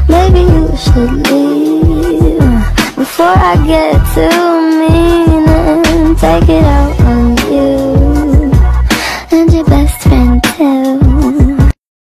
Maybe you should leave before I get too mean and take it